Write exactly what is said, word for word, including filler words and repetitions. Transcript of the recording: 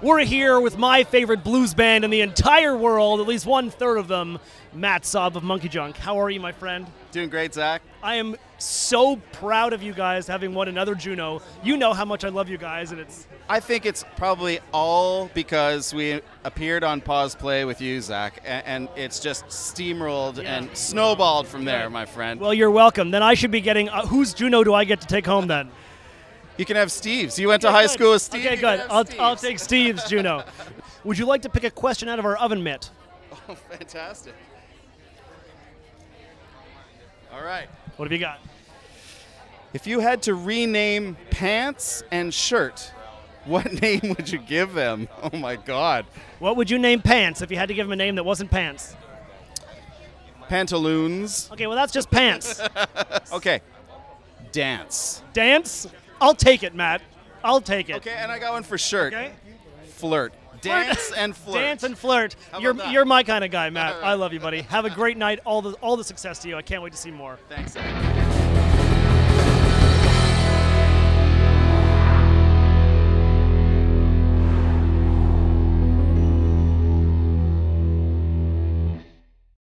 We're here with my favorite blues band in the entire world, at least one third of them, Matt Saub of Monkey Junk. How are you, my friend? Doing great, Zach. I am so proud of you guys having won another Juno. You know how much I love you guys, and it's... I think it's probably all because we appeared on Pause Play with you, Zach, and, and it's just steamrolled Yeah. and snowballed from there, my friend. Well, you're welcome. Then I should be getting... Uh, whose Juno do I get to take home, then? You can have Steve's. You went to Okay, high good. school with Steve. Okay, you can good. have I'll, Steve's. I'll take Steve's Juno. Would you like to pick a question out of our oven mitt? Oh, fantastic. All right. What have you got? If you had to rename pants and shirt, what name would you give them? Oh, my God. What would you name Pants if you had to give him a name that wasn't Pants? Pantaloons. Okay, well, that's just Pants. Okay. Dance. Dance? I'll take it, Matt. I'll take it. Okay, and I got one for shirt. Okay? Flirt. Dance and flirt. Dance and flirt. How about You're that? you're my kind of guy, Matt. All right. I love you, buddy. Have a great night. All the all the success to you. I can't wait to see more. Thanks, Zach.